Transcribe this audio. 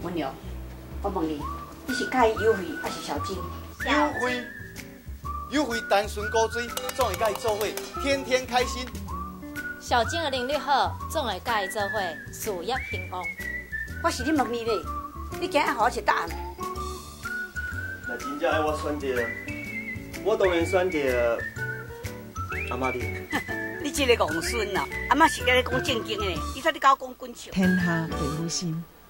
文瑶，我问你，你是介意优惠还是小金？ 优惠单纯古水，总会甲伊做伙，天天开心。 小金的能力好，总会甲伊做伙，事业兴旺。 我是你问你咧，你今日给我一个答案。 那真正要我选择，我当然选择阿妈你。 你这个戆孙啊！阿妈是甲你讲正经的，你睇你搞讲滚笑。 天下父母心。